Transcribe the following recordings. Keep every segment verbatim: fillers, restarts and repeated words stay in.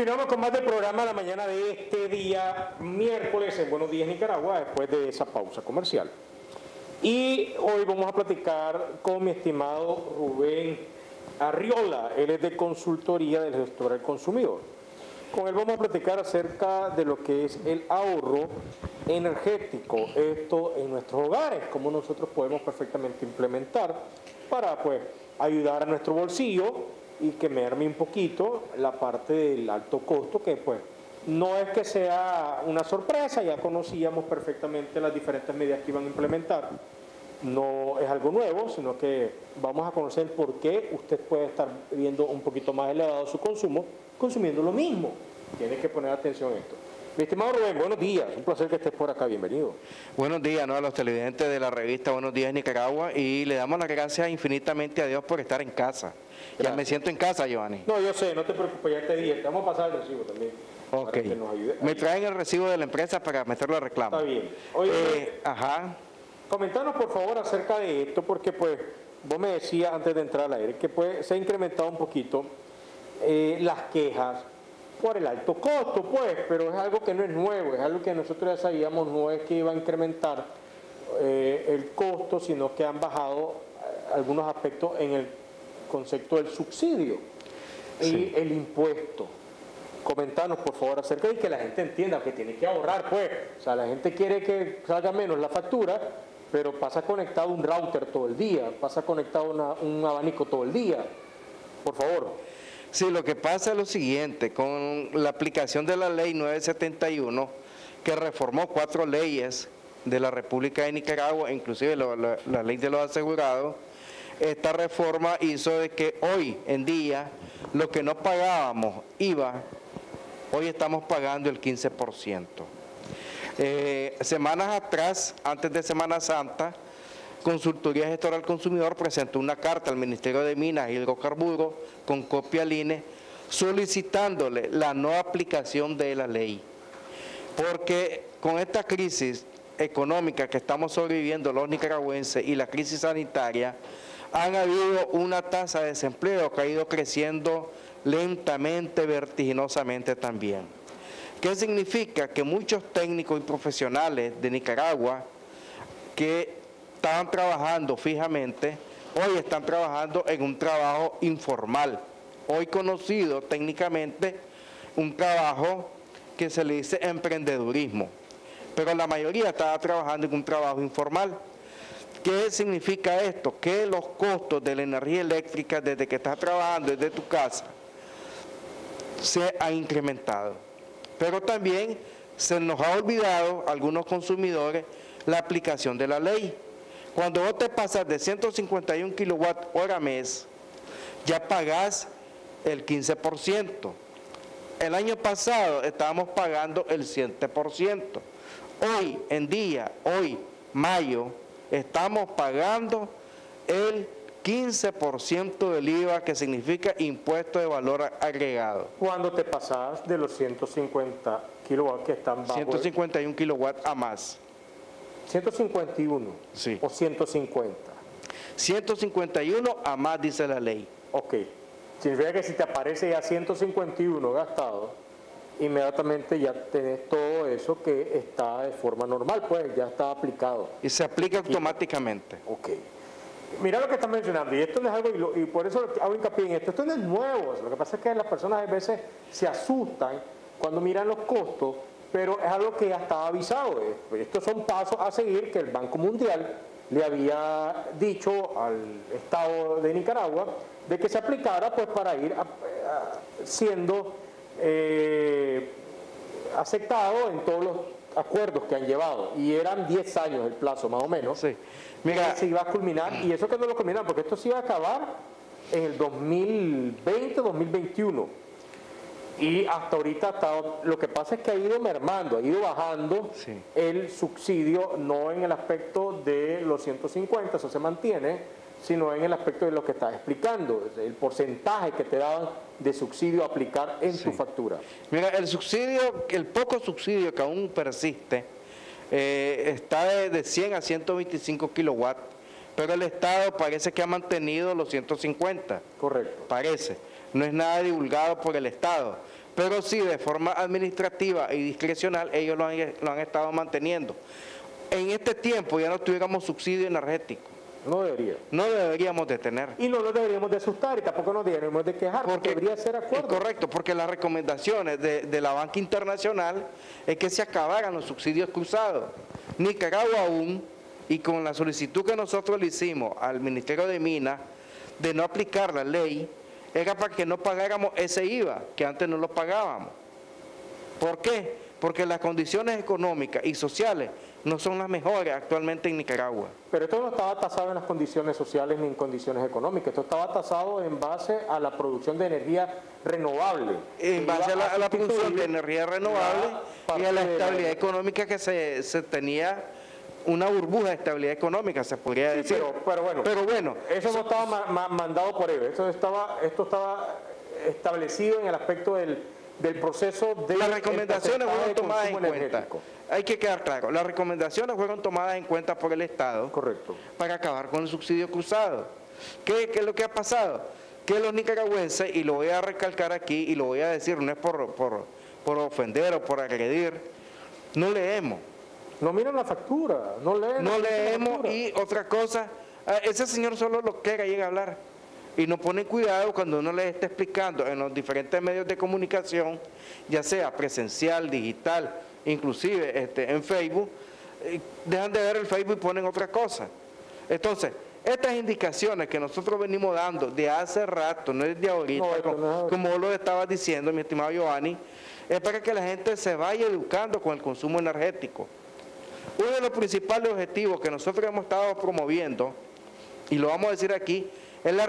Continuamos con más del programa de la mañana de este día, miércoles, en Buenos Días Nicaragua, después de esa pausa comercial. Y hoy vamos a platicar con mi estimado Rubén Arriola, él es de consultoría del gestor del consumidor. Con él vamos a platicar acerca de lo que es el ahorro energético, esto en nuestros hogares, cómo nosotros podemos perfectamente implementar para pues ayudar a nuestro bolsillo y que merme un poquito la parte del alto costo, que pues no es que sea una sorpresa, ya conocíamos perfectamente las diferentes medidas que iban a implementar, no es algo nuevo, sino que vamos a conocer por qué usted puede estar viendo un poquito más elevado su consumo, consumiendo lo mismo. Tiene que poner atención a esto. Mi estimado Rubén, buenos días, un placer que estés por acá, bienvenido. Buenos días, ¿no?, a los televidentes de la revista Buenos Días Nicaragua, y le damos las gracias infinitamente a Dios por estar en casa. Gracias. Ya me siento en casa, Giovanni. No, yo sé, no te preocupes, ya te dije, te vamos a pasar el recibo también. Ok, para que nos ayude. Me traen el recibo de la empresa para meterlo a reclamo. Está bien. Oye, eh, ajá. Comentanos por favor acerca de esto, porque pues vos me decías antes de entrar al aire que pues se ha incrementado un poquito eh, las quejas por el alto costo, pues, pero es algo que no es nuevo, es algo que nosotros ya sabíamos, no es que iba a incrementar eh, el costo, sino que han bajado algunos aspectos en el concepto del subsidio y sí. el impuesto. Comentanos por favor acerca de que la gente entienda que tiene que ahorrar, pues, o sea, la gente quiere que salga menos la factura, pero pasa conectado un router todo el día, pasa conectado una, un abanico todo el día, por favor. Sí, lo que pasa es lo siguiente, con la aplicación de la ley nueve setenta y uno, que reformó cuatro leyes de la República de Nicaragua, inclusive lo, la, la ley de los asegurados, esta reforma hizo de que hoy en día, lo que no pagábamos I V A, hoy estamos pagando el quince por ciento. Eh, semanas atrás, antes de Semana Santa, Consultoría Gestora al Consumidor presentó una carta al Ministerio de Minas y Hidrocarburos con copia al I N E solicitándole la no aplicación de la ley. Porque con esta crisis económica que estamos sobreviviendo los nicaragüenses y la crisis sanitaria, han habido una tasa de desempleo que ha ido creciendo lentamente, vertiginosamente también. ¿Qué significa? Que muchos técnicos y profesionales de Nicaragua que estaban trabajando fijamente, hoy están trabajando en un trabajo informal, hoy conocido técnicamente un trabajo que se le dice emprendedurismo, pero la mayoría estaba trabajando en un trabajo informal. ¿Qué significa esto? Que los costos de la energía eléctrica desde que estás trabajando desde tu casa se han incrementado, pero también se nos ha olvidado a algunos consumidores la aplicación de la ley. Cuando vos te pasas de ciento cincuenta y un kilowatt hora mes, ya pagás el quince por ciento. El año pasado estábamos pagando el siete por ciento. Hoy en día, hoy, mayo, estamos pagando el quince por ciento del I V A, que significa impuesto de valor agregado. Cuando te pasas de los ciento cincuenta kilowatts que están bajo ciento cincuenta y un kilowatts a más. ciento cincuenta y uno, sí. O ciento cincuenta. ciento cincuenta y uno a más, dice la ley. Ok. Significa que si te aparece ya ciento cincuenta y uno gastado, inmediatamente ya tenés todo eso que está de forma normal, pues ya está aplicado. Y se aplica automáticamente. Ok. Mira lo que estás mencionando, y esto no es algo, y, lo, y por eso hago hincapié en esto, esto no es nuevo, lo que pasa es que las personas a veces se asustan cuando miran los costos, pero es algo que ya estaba avisado. Estos son pasos a seguir que el Banco Mundial le había dicho al Estado de Nicaragua de que se aplicara pues para ir a, a, siendo eh, aceptado en todos los acuerdos que han llevado, y eran diez años el plazo más o menos. Sí. Mira, se iba a culminar, y eso que no lo culminaron, porque esto se iba a acabar en el dos mil veinte, dos mil veintiuno. Y hasta ahorita ha estado, lo que pasa es que ha ido mermando, ha ido bajando sí. el subsidio, no en el aspecto de los ciento cincuenta, eso se mantiene, sino en el aspecto de lo que estás explicando, el porcentaje que te daban de subsidio a aplicar en sí. tu factura. Mira, el subsidio, el poco subsidio que aún persiste, eh, está de, de cien a ciento veinticinco kilowatts, pero el Estado parece que ha mantenido los ciento cincuenta. Correcto. Parece. No es nada divulgado por el Estado, pero sí de forma administrativa y discrecional ellos lo han, lo han estado manteniendo. En este tiempo ya no tuviéramos subsidio energético. No debería. No deberíamos de tener. Y no nos deberíamos de asustar y tampoco nos deberíamos de quejar, porque, porque debería ser acuerdo. Es correcto, porque las recomendaciones de, de la banca internacional es que se acabaran los subsidios cruzados. Nicaragua aún, y con la solicitud que nosotros le hicimos al Ministerio de Minas de no aplicar la ley, era para que no pagáramos ese I V A, que antes no lo pagábamos. ¿Por qué? Porque las condiciones económicas y sociales no son las mejores actualmente en Nicaragua. Pero esto no estaba tasado en las condiciones sociales ni en condiciones económicas, esto estaba tasado en base a la producción de energía renovable. En base a la, a la producción de energía renovable y a la estabilidad económica que se, se tenía, una burbuja de estabilidad económica, se podría sí, decir. Pero, pero, bueno, pero bueno, eso no estaba ma ma mandado por ellos, esto estaba, esto estaba establecido en el aspecto del, del proceso de... Las recomendaciones fueron tomadas en cuenta. Hay que quedar claro, las recomendaciones fueron tomadas en cuenta por el Estado. Correcto. Para acabar con el subsidio cruzado. ¿Qué, qué es lo que ha pasado? Que los nicaragüenses, y lo voy a recalcar aquí, y lo voy a decir, no es por, por, por ofender o por agredir, no leemos. No miran la factura, no leen. No leemos y otra cosa, ese señor solo lo que llega a hablar. Y no ponen cuidado cuando uno les está explicando en los diferentes medios de comunicación, ya sea presencial, digital, inclusive este, en Facebook, eh, dejan de ver el Facebook y ponen otra cosa. Entonces, estas indicaciones que nosotros venimos dando de hace rato, no es de ahorita, no, como, no. como vos lo estabas diciendo, mi estimado Giovanni, es para que la gente se vaya educando con el consumo energético. Uno de los principales objetivos que nosotros hemos estado promoviendo, y lo vamos a decir aquí, es la,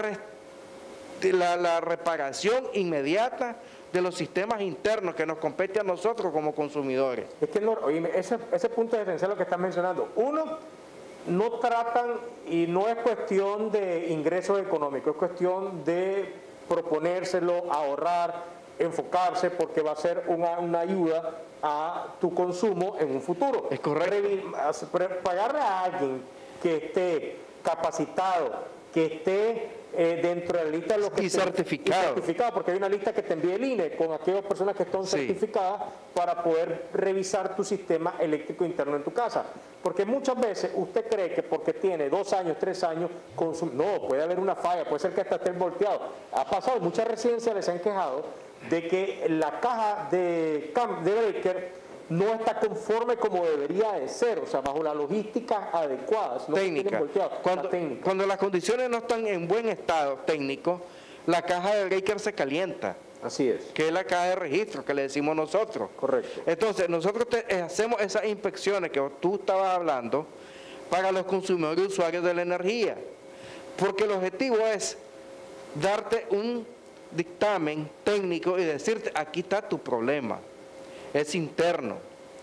la, la reparación inmediata de los sistemas internos que nos compete a nosotros como consumidores. Es que no, oíme, ese, ese punto es esencial lo que están mencionando. Uno, no tratan, y no es cuestión de ingresos económicos, es cuestión de proponérselo, ahorrar, enfocarse, porque va a ser una, una ayuda a tu consumo en un futuro. Es correcto. Pagarle a alguien que esté capacitado, que esté eh, dentro de la lista de los que y certificado. Y certificado, porque hay una lista que te envía el I N E con aquellas personas que están sí. certificadas para poder revisar tu sistema eléctrico interno en tu casa. Porque muchas veces usted cree que porque tiene dos años, tres años, consum no, puede haber una falla, puede ser que hasta esté volteado. Ha pasado, muchas residencias les han quejado de que la caja de, de breaker no está conforme como debería de ser, o sea, bajo la logística adecuada. No técnica. Cuando, la técnica. Cuando las condiciones no están en buen estado técnico, la caja de breaker se calienta. Así es. Que es la caja de registro que le decimos nosotros. Correcto. Entonces, nosotros te, hacemos esas inspecciones que tú estabas hablando para los consumidores y usuarios de la energía. Porque el objetivo es darte un dictamen técnico y decirte, aquí está tu problema. Es interno.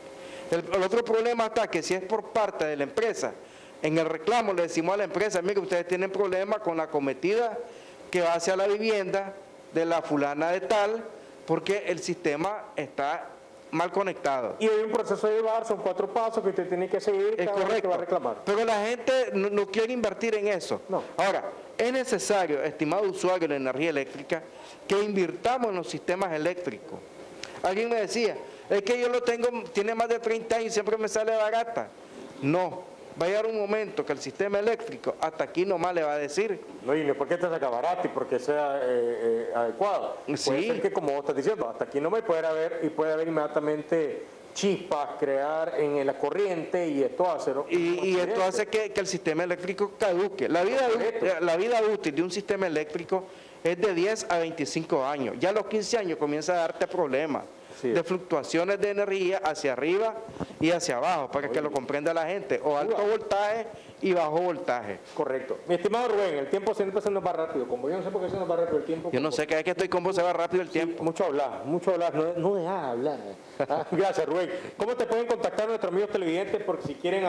El, el otro problema está que si es por parte de la empresa, en el reclamo le decimos a la empresa, mire, ustedes tienen problemas con la cometida que va hacia la vivienda de la fulana de tal, porque el sistema está mal conectado. Y hay un proceso de llevar, son cuatro pasos que usted tiene que seguir, es cada correcto, vez que va a reclamar. Pero la gente no, no quiere invertir en eso. No. Ahora, es necesario, estimado usuario de la energía eléctrica, que invirtamos en los sistemas eléctricos. Alguien me decía, es que yo lo tengo, tiene más de treinta años y siempre me sale barata. No, va a llegar un momento que el sistema eléctrico hasta aquí nomás le va a decir. No, y no es porque te saca barato y porque sea eh, eh, adecuado. Sí. Puede ser que, como vos estás diciendo, hasta aquí no me puede haber, y puede haber inmediatamente chispas, crear en la corriente, y esto hace, ¿no? Y, y esto hace que, que el sistema eléctrico caduque. La vida, la vida útil de un sistema eléctrico es de diez a veinticinco años. Ya a los quince años comienza a darte problemas. Sí. De fluctuaciones de energía hacia arriba y hacia abajo, para Oye. que lo comprenda la gente, o alto voltaje y bajo voltaje. Correcto. Mi estimado Rubén, el tiempo siempre se nos va rápido, como yo no sé por qué se nos va rápido el tiempo. Yo no sé qué es que estoy con vos, se va rápido el tiempo. Sí, mucho hablar, mucho hablar, no, no dejas de hablar. Ah, gracias, Rubén. ¿Cómo te pueden contactar nuestros amigos televidentes porque si quieren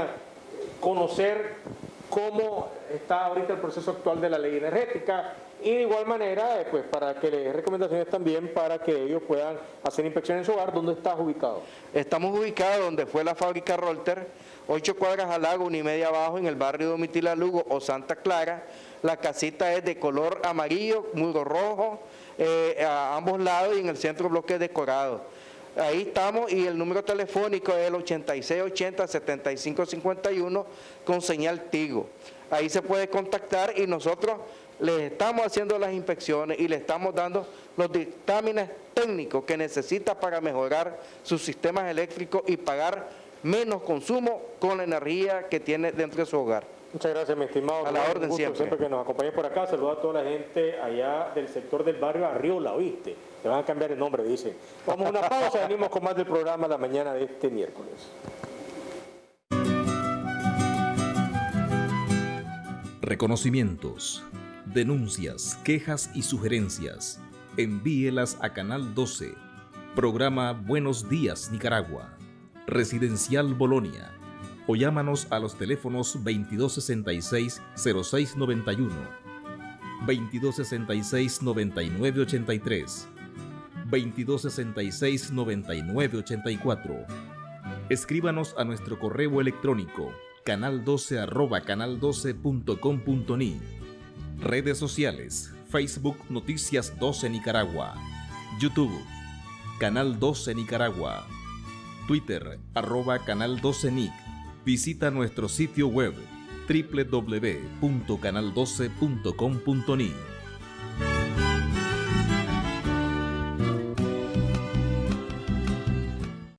conocer cómo está ahorita el proceso actual de la ley energética? Y de igual manera, eh, pues para que les dé recomendaciones también para que ellos puedan hacer inspección en su hogar. ¿Dónde estás ubicado? Estamos ubicados donde fue la fábrica Rolter, ocho cuadras al lago, una y media abajo, en el barrio Domitila Lugo o Santa Clara, La casita es de color amarillo, muro rojo, eh, a ambos lados, y en el centro bloque decorado. Ahí estamos, y el número telefónico es el ochenta y seis ochenta, setenta y cinco cincuenta y uno con señal Tigo. Ahí se puede contactar y nosotros les estamos haciendo las inspecciones y le estamos dando los dictámenes técnicos que necesita para mejorar sus sistemas eléctricos y pagar menos consumo con la energía que tiene dentro de su hogar. Muchas gracias, mi estimado. A la orden, un gusto siempre. siempre que nos acompañes por acá. Saludos a toda la gente allá del sector del barrio Arriola, ¿oíste? Le van a cambiar el nombre, dicen. Vamos a una pausa, venimos con más del programa la mañana de este miércoles. Reconocimientos, denuncias, quejas y sugerencias. Envíelas a Canal doce. Programa Buenos Días Nicaragua. Residencial Bolonia. O llámanos a los teléfonos veintidós sesenta y seis, cero seis noventa y uno, veintidós sesenta y seis, noventa y nueve ochenta y tres, veintidós sesenta y seis, noventa y nueve ochenta y cuatro. Escríbanos a nuestro correo electrónico canal doce arroba canal doce punto com punto ni. Redes sociales: Facebook Noticias doce Nicaragua, YouTube Canal doce Nicaragua, Twitter arroba Canal doce Nic. Visita nuestro sitio web doble u doble u doble u punto canal doce punto com punto ni.